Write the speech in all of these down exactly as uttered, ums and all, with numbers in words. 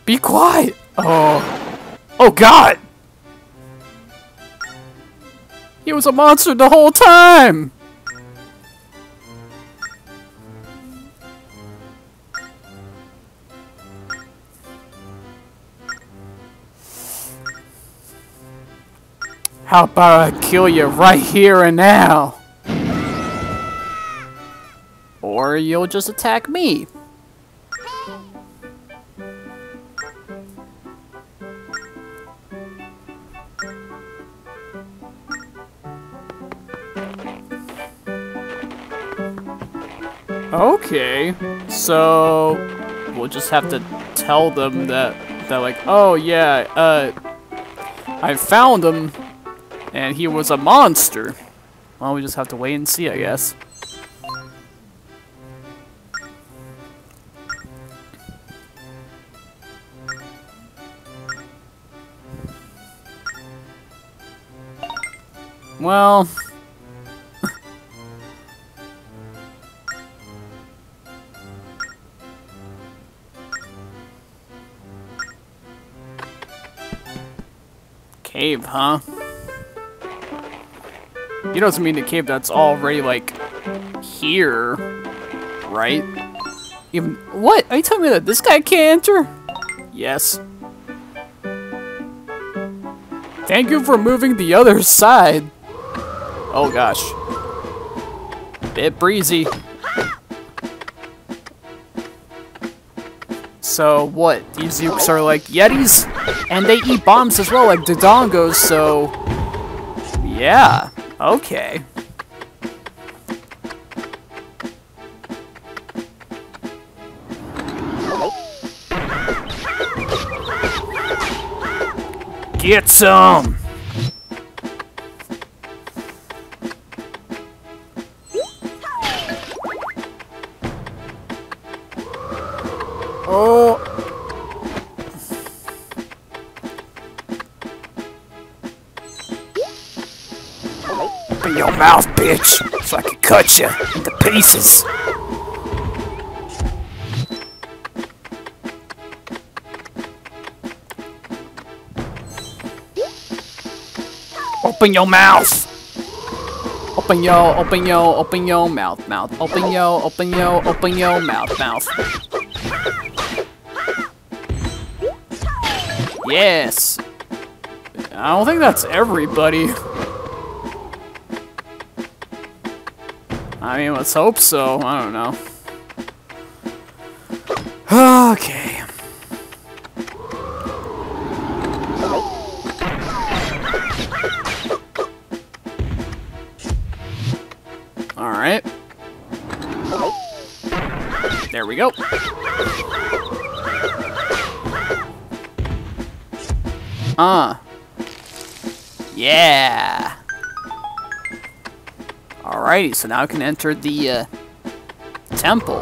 Be quiet! Oh. Oh god! He was a monster the whole time! How about I kill you right here and now? Or you'll just attack me. Okay, so we'll just have to tell them that that like, oh yeah, uh, I found him, and he was a monster. Well, we just have to wait and see, I guess. Well. Cave, huh? You don't mean the cave that's already, like, here, right? Even- What? Are you telling me that this guy can't enter? Yes. Thank you for moving the other side. Oh gosh. Bit breezy. So what? These Zooks are like Yetis? And they eat bombs as well, like Dodongos, so... Yeah, okay. Get some! Oh! Open your mouth, bitch, so I can cut you into pieces. Open your mouth. Open yo, open yo, open yo, mouth, mouth. Open yo, open yo, open yo, mouth, mouth. Yes. I don't think that's everybody. I mean, let's hope so. I don't know. Okay. Alright. There we go. Uh. Yeah. Alrighty, so now I can enter the uh, temple.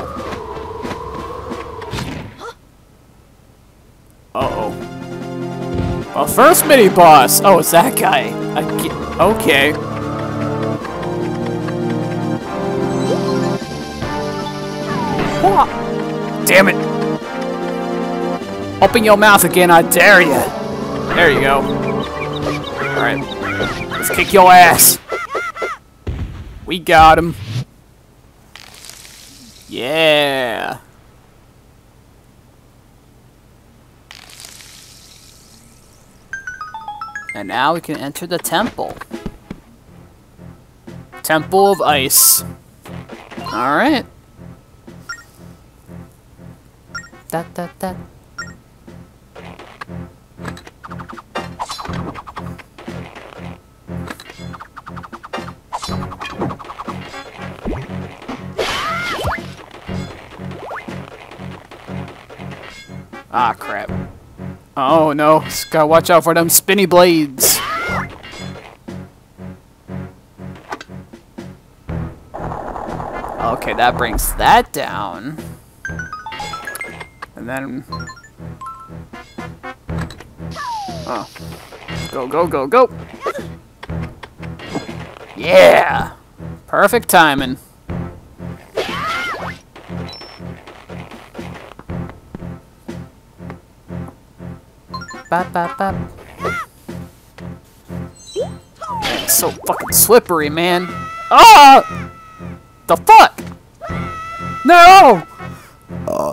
Uh-oh. Well, first mini-boss! Oh, it's that guy. I get, okay. Damn it! Open your mouth again, I dare you! There you go. Alright. Let's kick your ass. We got him. Yeah. And now we can enter the temple. Temple of Ice. Alright. Da da da. Ah, crap. Oh no, just gotta watch out for them spinny blades. Okay, that brings that down. And then... Oh. Go, go, go, go! Yeah! Perfect timing. bop, bop, bop. It's so fucking slippery, man. Ah! The fuck? No! Uh.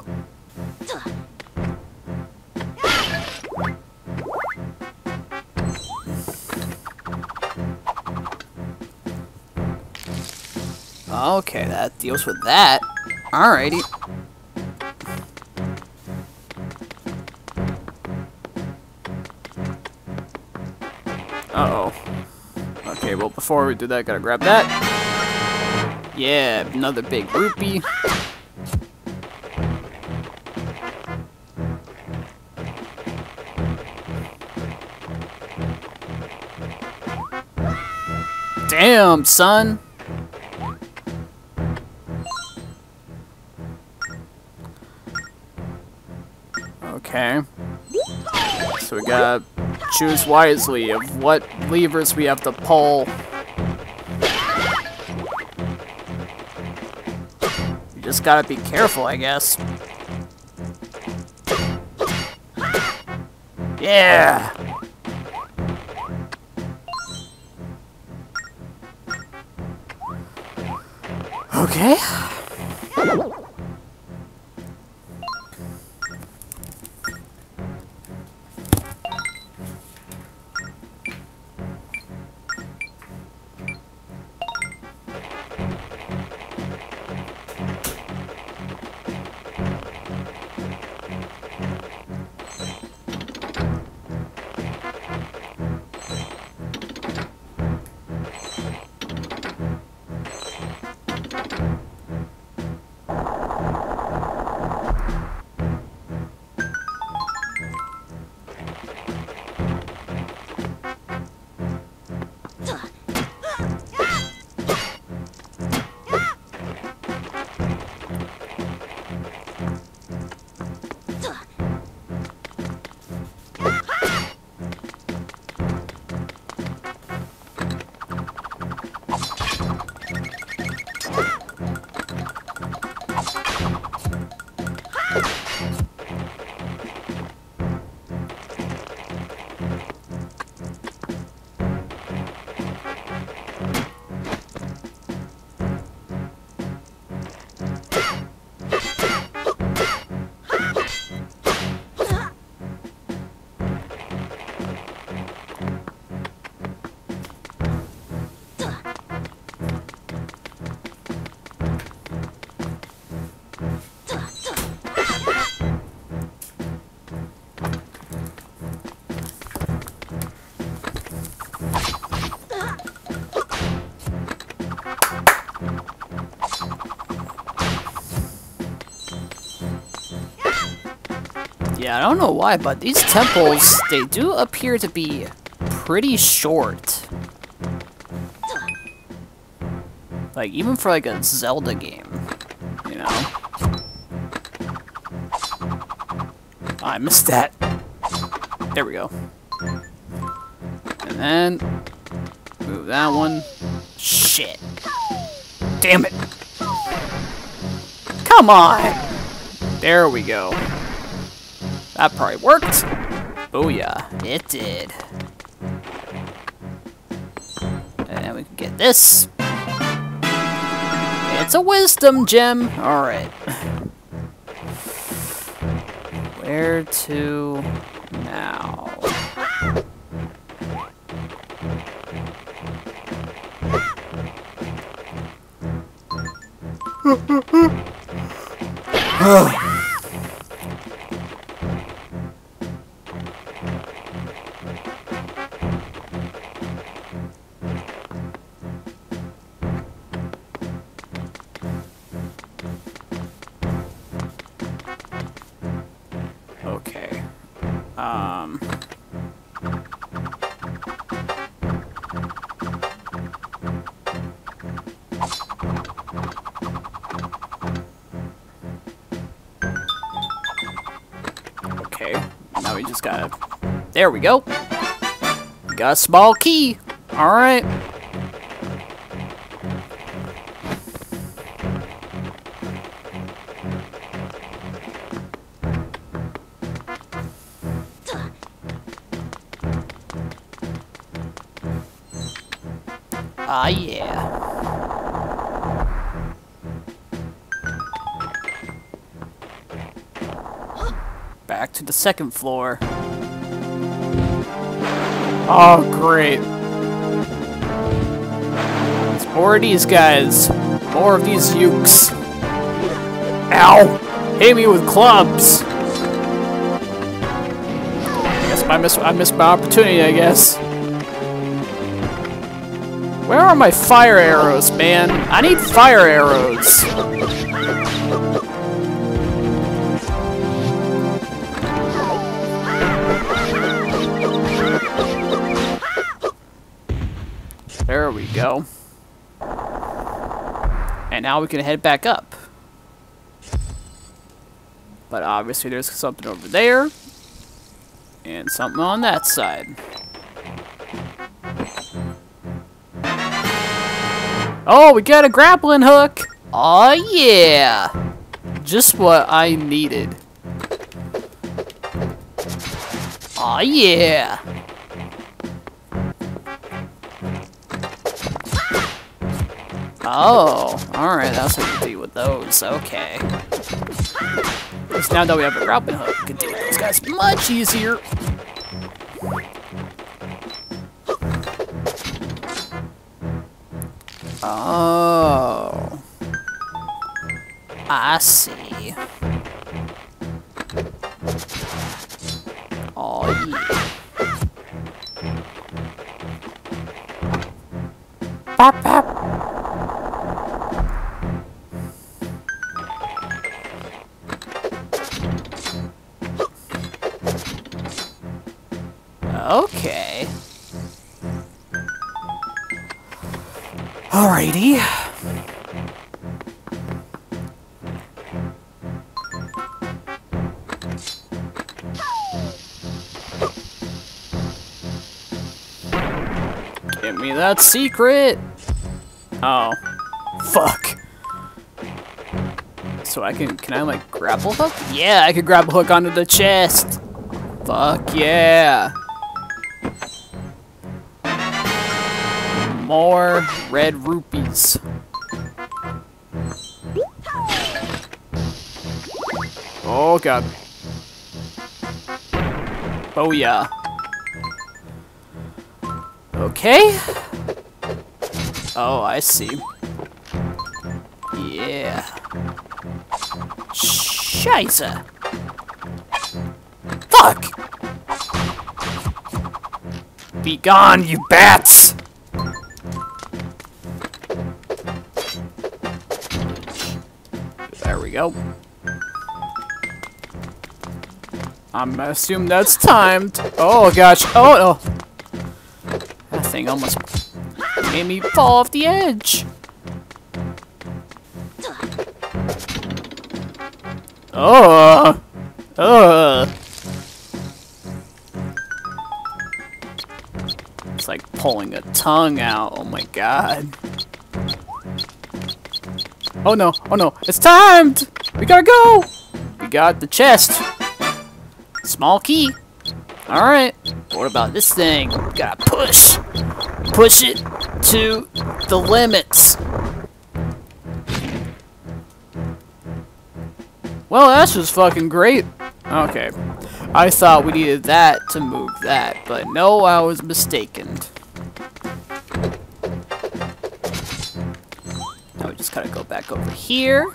Okay, that deals with that. Alrighty. Uh-oh. Okay, well, before we do that, gotta grab that. Yeah, another big rupee. Damn, son. Okay. So we gotta choose wisely of what levers we have to pull. You just gotta be careful, I guess. Yeah! Okay. Yeah, I don't know why, but these temples, they do appear to be pretty short. Like, even for like a Zelda game, you know? Oh, I missed that. There we go. And then, move that one. Shit. Damn it. Come on! There we go. That probably worked. Booyah. It did. And we can get this. It's a wisdom gem. Alright. Where to now? Okay. Um. Okay. Now we just gotta. There we go. We got a small key. All right. Ah, yeah. Back to the second floor. Oh, great. It's more of these guys. More of these ukes. Ow! Hit me with clubs! I guess I missed, I missed my opportunity, I guess. Where are my fire arrows, man? I need fire arrows. There we go. And now we can head back up. But obviously there's something over there. And something on that side. Oh, we got a grappling hook! Aw, yeah! Just what I needed. Aw, yeah! Oh, alright, that's what you do with those, okay. Because now that we have a grappling hook, we can deal with those guys much easier. Oh. I see. Oh, yeah. Pop, pop. Okay. Alrighty. Give me that secret. Oh. Fuck. So I can, can I like grapple hook? Yeah, I can grapple hook onto the chest. Fuck yeah. More red rupees. Oh god. Oh yeah. Okay. Oh, I see. Yeah. Scheiße. Fuck! Be gone, you bats! There we go. I'm assuming that's timed. Oh gosh. Oh no. That thing almost made me fall off the edge. Oh. Ugh. It's like pulling a tongue out. Oh my god. Oh no, oh no, it's timed! We gotta go! We got the chest. Small key. Alright. What about this thing? We gotta push. Push it to the limits. Well, that's just fucking great. Okay. I thought we needed that to move that, but no, I was mistaken. Now we just gotta go back over here.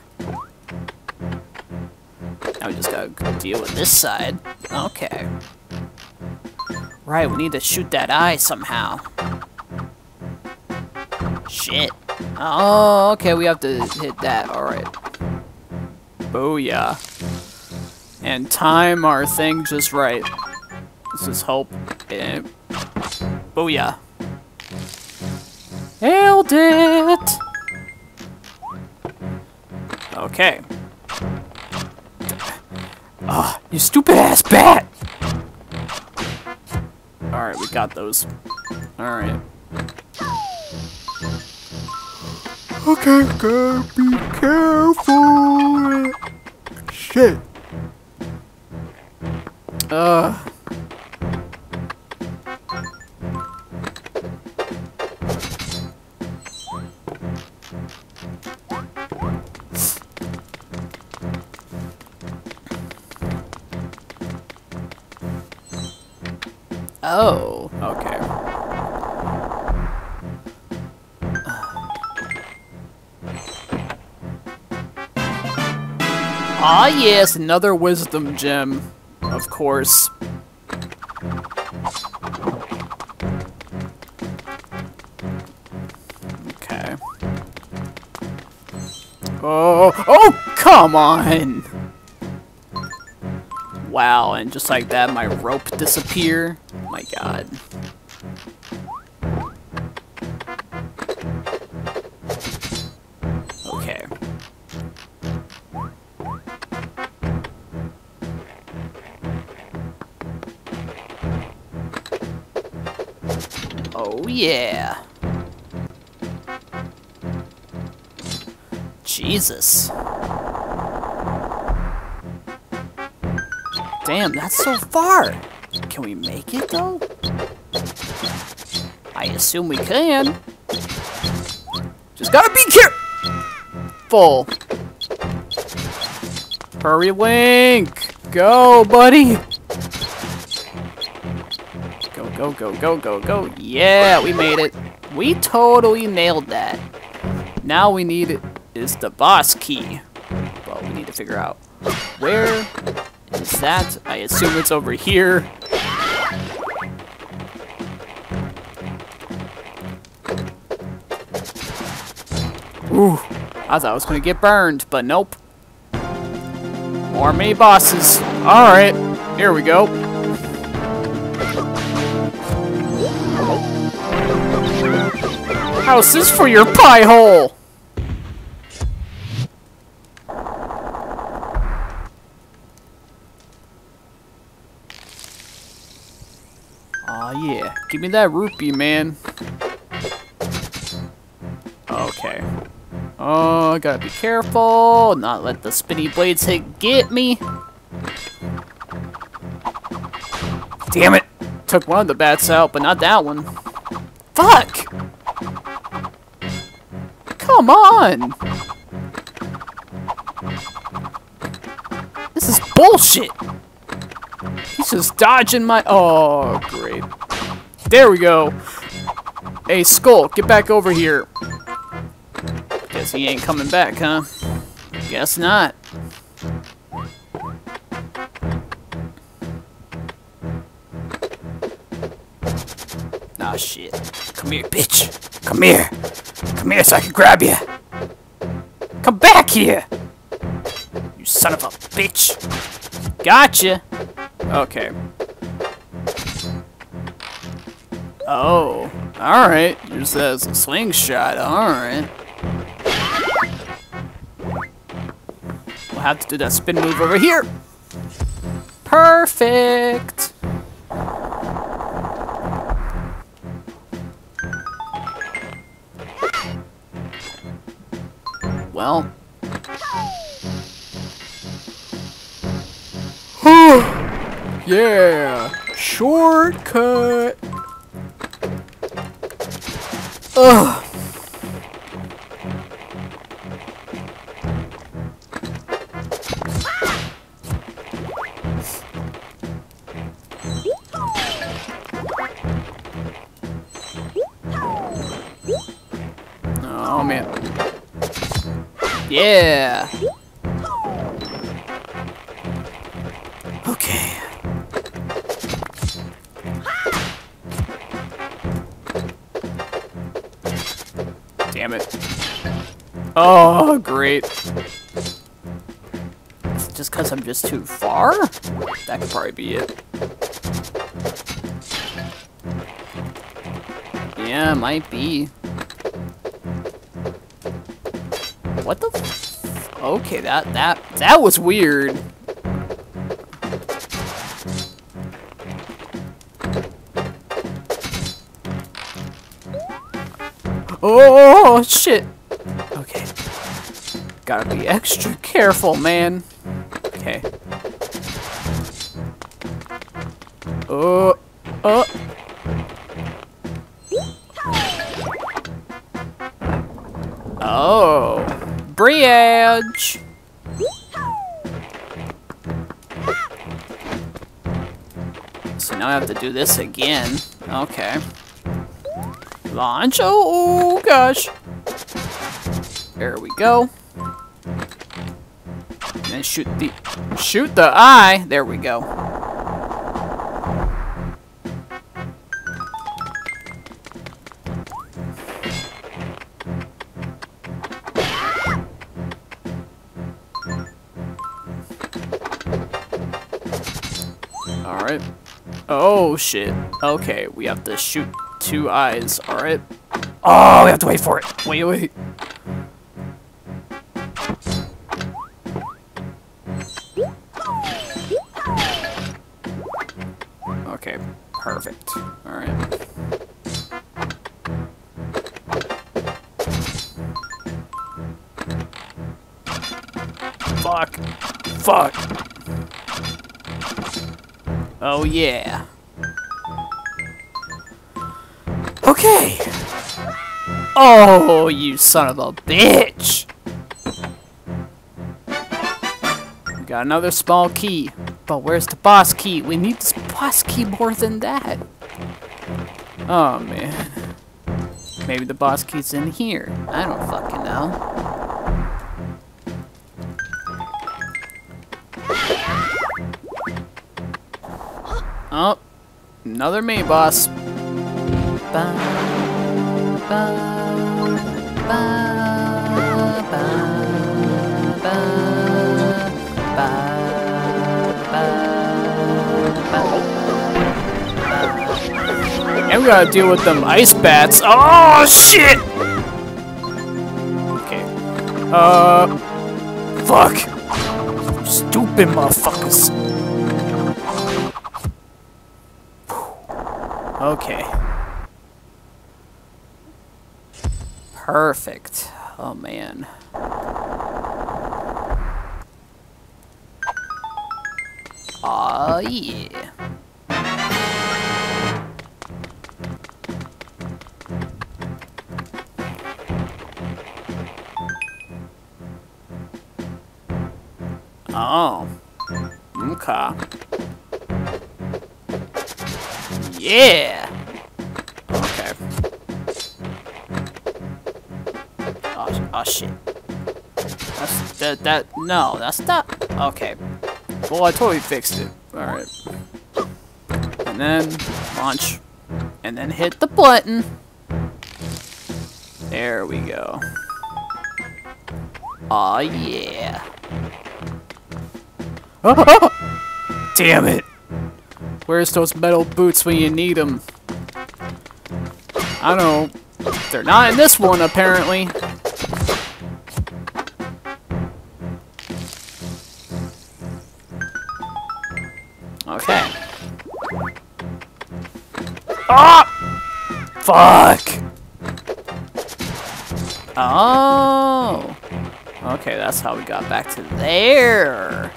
Now we just gotta deal with this side. Okay. Right, we need to shoot that eye somehow. Shit. Oh, okay, we have to hit that. Alright. Booyah. And time our thing just right. This is hope. And booyah. Nailed it! Okay. Ah, you stupid ass bat! Alright, we got those. Alright. Okay, gotta be careful! Shit. Uh. Oh, okay. Ah, yes, another wisdom gem, of course. Okay. Oh, oh, come on! Wow, and just like that, my rope disappear. My God. Okay. Oh yeah. Jesus. Damn, that's so far. Can we make it though? I assume we can. Just gotta be careful. Hurry, Link. Go, buddy. Go, go, go, go, go, go. Yeah, we made it. We totally nailed that. Now we need it is the boss key. Well, we need to figure out where is that. I assume it's over here. Ooh, I thought I was gonna get burned, but nope. More mini bosses. Alright, here we go. How's this for your pie hole? Aw, yeah. Give me that rupee, man. Okay. Oh, I gotta be careful. Not let the spinny blades hit get me. Damn it. Took one of the bats out, but not that one. Fuck! Come on! This is bullshit! He's just dodging my... Oh, great. There we go. Hey, Skull, get back over here. Guess he ain't coming back, huh? Guess not. Ah, shit. Come here, bitch. Come here. Come here so I can grab you. Come back here. You son of a bitch. Gotcha. Okay. Oh. Alright. Use that as a slingshot. Alright. We'll have to do that spin move over here. Perfect. Well. Yeah. Shortcut. Ugh. Oh man. Yeah. Okay. Damn it. Oh, great. It's just because I'm just too far? That could probably be it. Yeah, might be. What the f- Okay, that, that, that was weird. Oh, shit. Okay. Gotta be extra careful, man. Okay. Oh, oh. Oh. Bridge. So now I have to do this again. Okay. Launch. Oh, gosh. There we go. And shoot the shoot the eye. There we go. Alright. Oh shit. Okay, we have to shoot two eyes. Alright. Oh, we have to wait for it. Wait, wait. Okay, perfect. Alright. Fuck. Fuck. Oh yeah. Okay. Oh, you son of a bitch. We got another small key. But where's the boss key? We need this boss key more than that. Oh man. Maybe the boss key's in here. I don't fucking know. Oh, another mini boss. Ba, ba, ba, ba, ba, ba, ba, ba. And we gotta deal with them ice bats. Oh shit! Okay. Uh, fuck. Stupid motherfuckers. Okay. Perfect. Oh man. Aw, yeah. Oh. Okay. Yeah. Okay. Oh, oh shit. That's that that no, that's not okay. Well, I totally fixed it. All right. And then launch, and then hit the button. There we go. Aw, yeah. Oh, damn it. Where's those metal boots when you need them? I don't know. They're not in this one, apparently. Okay. Ah! Fuck! Oh! Okay, that's how we got back to there.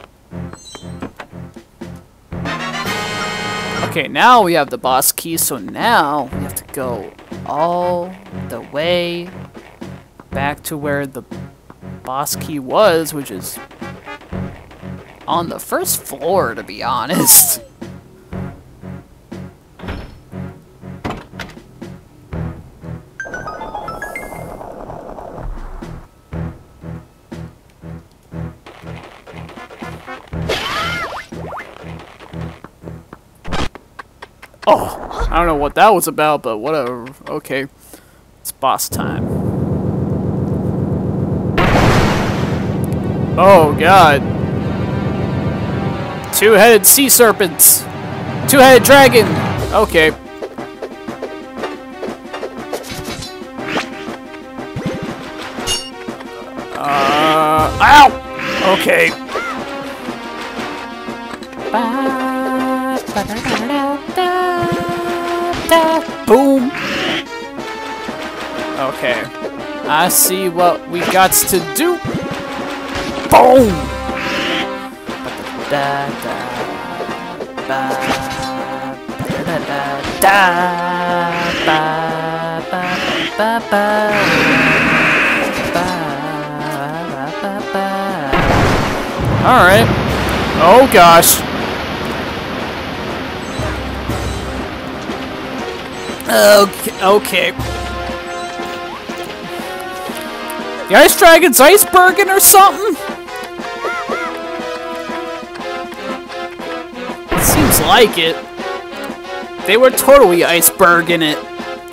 Okay, now we have the boss key, so now we have to go all the way back to where the boss key was, which is on the first floor, to be honest. Oh, I don't know what that was about, but whatever. Okay, it's boss time. Oh god. Two-headed sea serpents. Two-headed dragon. Okay. Uh, ow! Okay. Boom. Okay. I see what we got to do. Boom. Da, da, ba, da, da, da, ba, ba, ba, ba, ba, ba, ba. All right. Oh gosh. Okay, okay. The ice dragon's iceberging or something? It seems like it. They were totally iceberging it.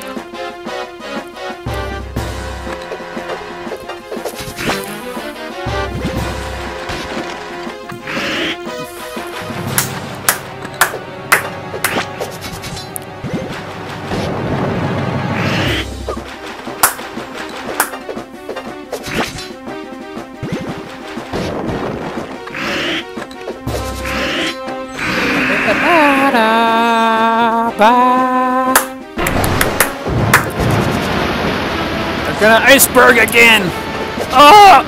They're gonna iceberg again! Oh!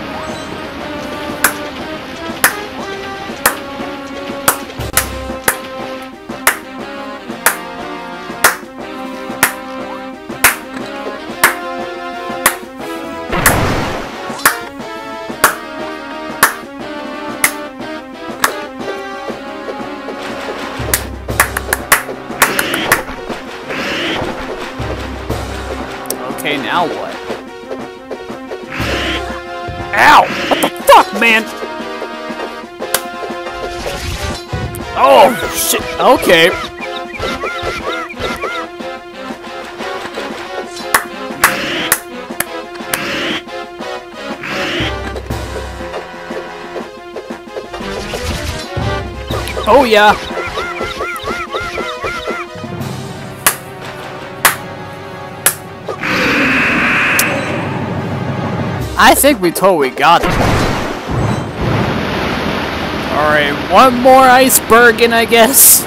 Okay, now what? Ow! What the fuck, man? Oh, shit. Okay. Oh, yeah. I think we totally got it. Alright, one more iceberging, I guess.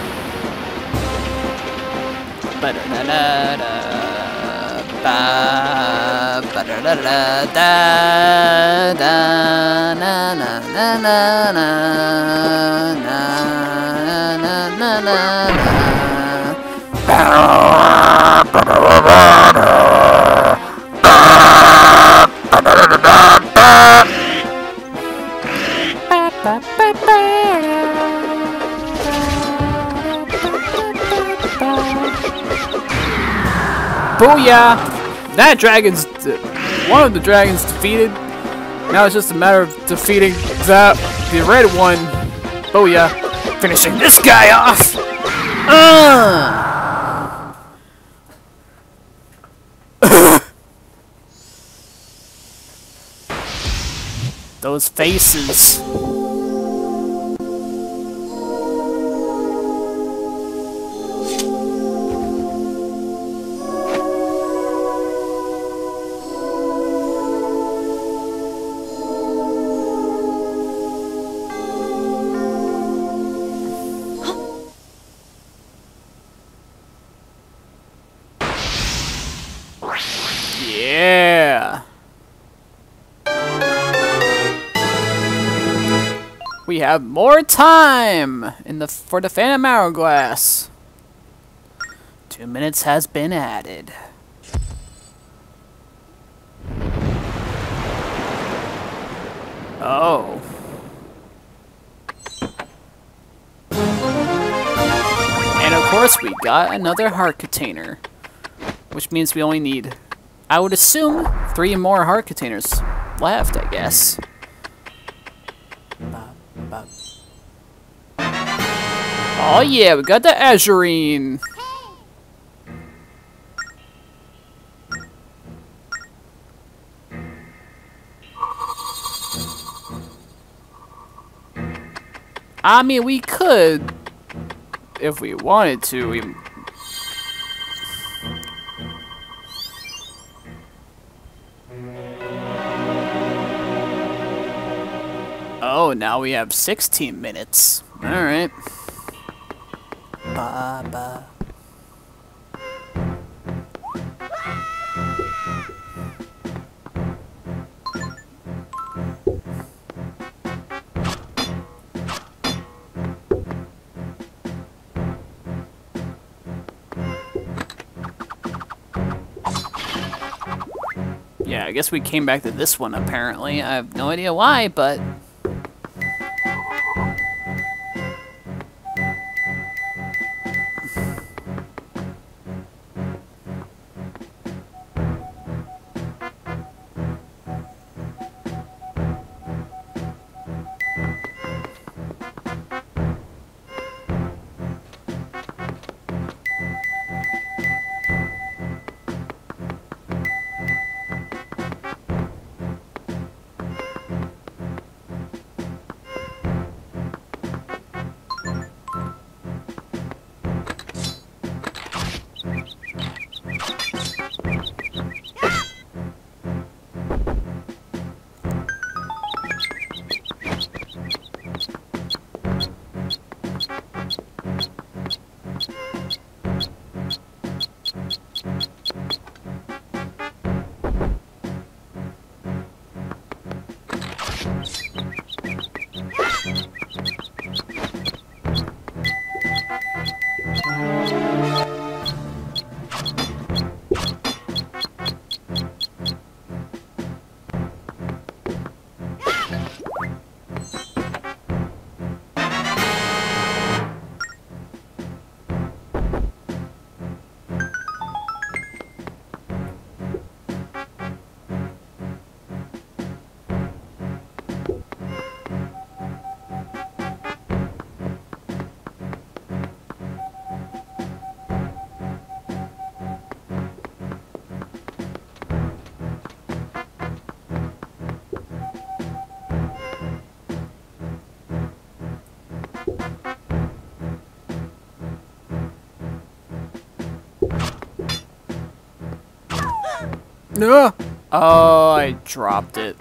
Booyah! That dragon's... one of the dragons defeated. Now it's just a matter of defeating the, the red one. Booyah! Finishing this guy off! Uh! Those faces. Yeah. We have more time in the for the Phantom Hourglass. Two minutes has been added. Oh. And of course we got another heart container. Which means we only need, I would assume, three more heart containers left, I guess. Oh yeah, we got the Azurine. I mean, we could, if we wanted to. We Oh, now we have sixteen minutes. Alright. Ba ba. Yeah, I guess we came back to this one apparently. I have no idea why, but... No. Oh, I dropped it.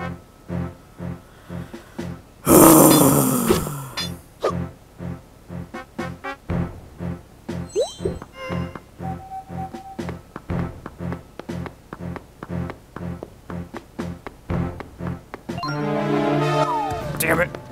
Damn it.